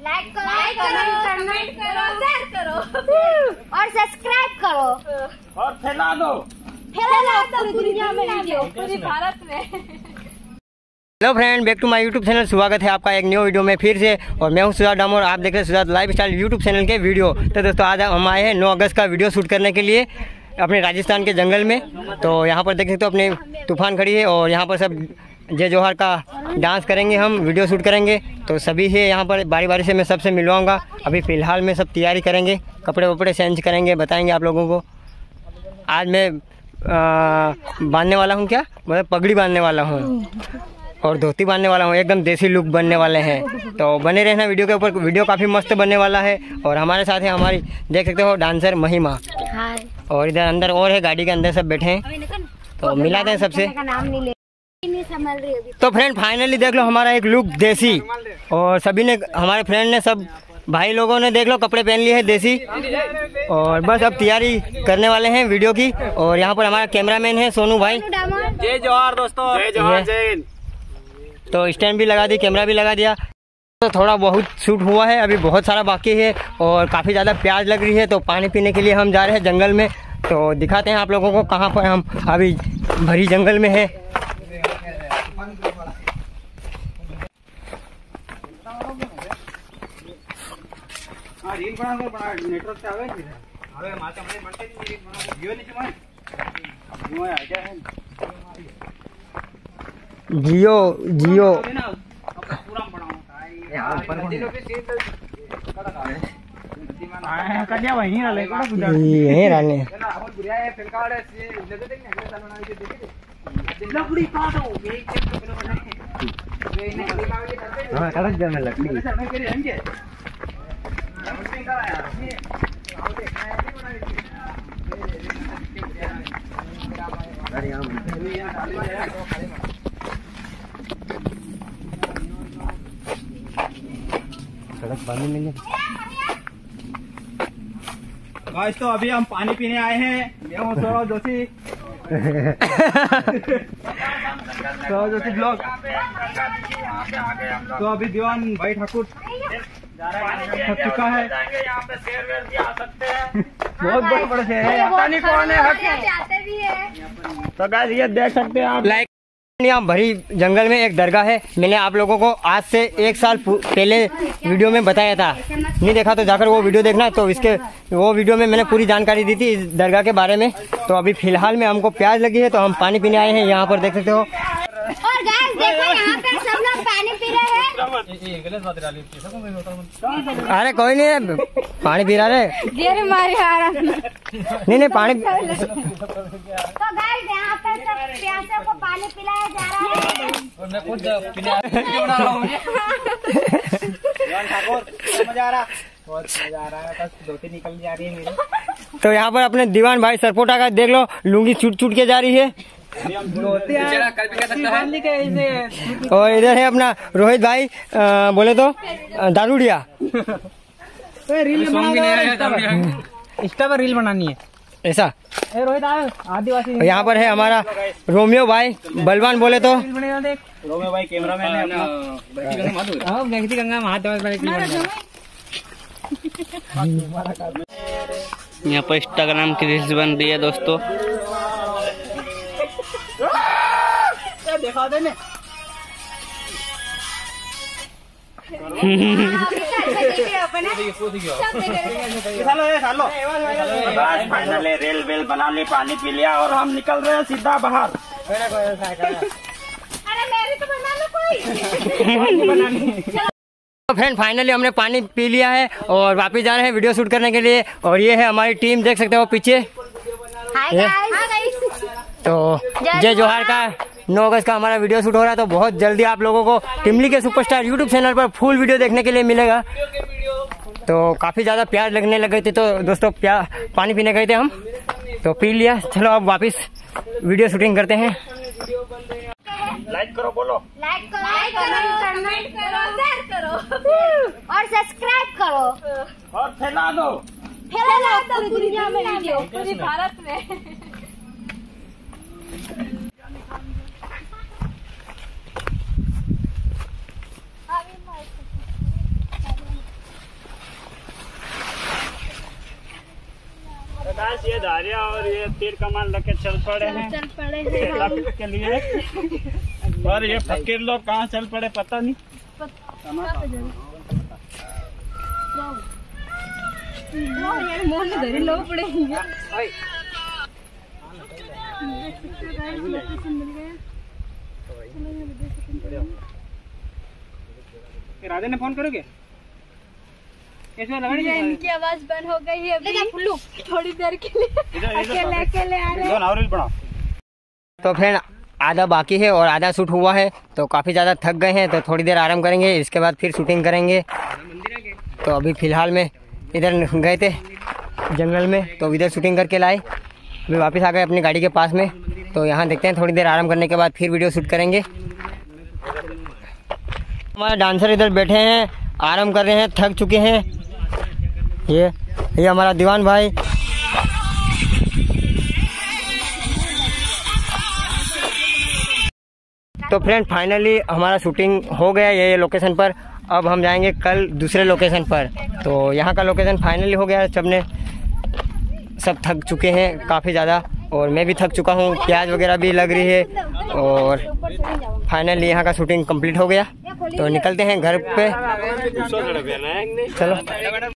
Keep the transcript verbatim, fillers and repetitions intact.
Like करो, like करो, comment करो, शेयर करो और सब्सक्राइब करो और फैला दो, फैला दो पूरी दुनिया में वीडियो, पूरी भारत में। Hello friend, back to my YouTube channel. स्वागत है आपका एक न्यू वीडियो में फिर से। और मैं हूं सुजात डामोर, आप देख रहे हैं Sujat lifestyle YouTube channel के वीडियो। तो दोस्तों आज हम आए हैं नौ अगस्त का वीडियो शूट करने के लिए अपने राजस्थान के जंगल में। तो यहाँ पर देख सकते हो अपने तूफान खड़ी है और यहाँ पर सब जय जोहार का डांस करेंगे, हम वीडियो शूट करेंगे। तो सभी है यहाँ पर बारी बारी से मैं सबसे मिलवाऊँगा। अभी फ़िलहाल में सब तैयारी करेंगे, कपड़े वपड़े चेंज करेंगे, बताएँगे आप लोगों को। आज मैं बांधने वाला हूँ, क्या मतलब पगड़ी बांधने वाला हूँ और धोती बांधने वाला हूँ, एकदम देसी लुक बनने वाले हैं। तो बने रहना वीडियो के ऊपर, वीडियो काफ़ी मस्त बनने वाला है। और हमारे साथ है हमारी देख सकते हो डांसर महिमा, और इधर अंदर और है, गाड़ी के अंदर सब बैठे हैं। तो मिलाते हैं सबसे। तो फ्रेंड फाइनली देख लो हमारा एक लुक देसी, और सभी ने, हमारे फ्रेंड ने, सब भाई लोगों ने देख लो कपड़े पहन लिए हैं देसी। और बस अब तैयारी करने वाले हैं वीडियो की। और यहाँ पर हमारा कैमरामैन है सोनू भाई। जय जोहार दोस्तों, जय जोहार, जय हिंद। तो स्टैंड भी लगा दी, कैमरा भी लगा दिया। तो थोड़ा बहुत शूट हुआ है, अभी बहुत सारा बाकी है और काफ़ी ज़्यादा प्यास लग रही है। तो पानी पीने के लिए हम जा रहे हैं जंगल में। तो दिखाते हैं आप लोगों को कहाँ पर हम अभी भरी जंगल में है। जियो जियो गाइस तो अभी हम पानी पीने आए हैं। मैं हूँ सौरभ जोशी, सौरभ जोशी ब्लॉग। तो अभी दीवान भाई ठाकुर थक चुका है। बहुत बड़े बड़े शेर है, पता नहीं कौन है। तो गाइस ये देख सकते हैं आप, लाइक यहाँ भरी जंगल में एक दरगाह है। मैंने आप लोगों को आज से एक साल पहले वीडियो में बताया था, नहीं देखा तो जाकर वो वीडियो देखना। तो इसके वो वीडियो में मैंने पूरी जानकारी दी थी इस दरगाह के बारे में। तो अभी फिलहाल में हमको प्यास लगी है तो हम पानी पीने आए हैं। यहाँ पर देख सकते हो, और गाइस देखो यहाँ पे सब लोग पानी पी रहे हैं। अरे कोई नहीं, पानी पी रहा है। नहीं नहीं पानी। तो गाइस यहाँ पे सब प्यासों को पानी पिलाया जा रहा है। और मैं खुद बना रहा हूँ। मजा आ रहा, बहुत मजा आ रहा है। बस धोती निकल जा रही है मेरी। तो यहाँ पर अपने दीवान भाई सरपोटा का देख लो, लुंगी छूट छूट के जा रही है। और इधर है अपना रोहित भाई, आ, बोले तो दारूडिया। रील इंस्टा पर रील बनानी है ऐसा। रोहित आदिवासी। यहाँ पर है हमारा रोमियो भाई, बलवान बोले तो। रोमियो भाई कैमरामैन है अपना। यहाँ पर इंस्टाग्राम की रील्स बन रही है दोस्तों। देखा देने फाइनली रेल वेल बना ली, पानी पी लिया और हम निकल रहे हैं सीधा बाहर। अरे मेरी तो बना लो कोई। तो फ्रेंड फाइनली हमने पानी पी लिया है और वापस जा रहे हैं वीडियो शूट करने के लिए। और ये है हमारी टीम, देख सकते हो पीछे। Hi guys. तो जय जोहार का नौ अगस्त का हमारा वीडियो शूट हो रहा है। तो बहुत जल्दी आप लोगों को टिमली के सुपरस्टार यूट्यूब चैनल पर फुल वीडियो देखने के लिए मिलेगा। तो काफ़ी ज़्यादा प्यास लगने लग गई थी, तो दोस्तों प्यास पानी पीने गए थे हम, तो पी लिया। चलो अब वापस वीडियो शूटिंग करते हैं। लाइक करो, बोलो लाइक करो, लाइक करो, कमेंट करो, शेयर करो और सब्सक्राइब करो और फैला दो, फैला दो पूरी दुनिया में वीडियो, पूरी भारत में। बस ये धारिया और ये तीर कमान लेके चल पड़े हैं चल पड़े हैं के लिए। और ये फकीर लोग कहाँ चल पड़े पता नहीं। यार मोन धरे लोग पड़ेंगे। राधे ने फोन करोगे? इनकी आवाज बंद हो गई है अभी थोड़ी देर के लिए। अकेले अकेले आ रहे हैं। तो फ्रेंड आधा बाकी है और आधा शूट हुआ है, तो काफ़ी ज़्यादा थक गए हैं, तो थोड़ी देर आराम करेंगे, इसके बाद फिर शूटिंग करेंगे। तो अभी फ़िलहाल में इधर गए थे जंगल में, तो इधर शूटिंग करके लाए, अभी वापस आ गए अपनी गाड़ी के पास में। तो यहाँ देखते हैं, थोड़ी देर आराम करने के बाद फिर वीडियो शूट करेंगे। हमारे डांसर इधर बैठे हैं, आराम कर रहे हैं, थक चुके हैं। ये ये हमारा दीवान भाई। तो फ्रेंड फाइनली हमारा शूटिंग हो गया ये ये लोकेशन पर। अब हम जाएंगे कल दूसरे लोकेशन पर। तो यहाँ का लोकेशन फाइनली हो गया, सबने सब थक चुके हैं काफ़ी ज़्यादा, और मैं भी थक चुका हूँ, प्याज वगैरह भी लग रही है। और फाइनली यहाँ का शूटिंग कंप्लीट हो गया, तो निकलते हैं घर पे। चलो।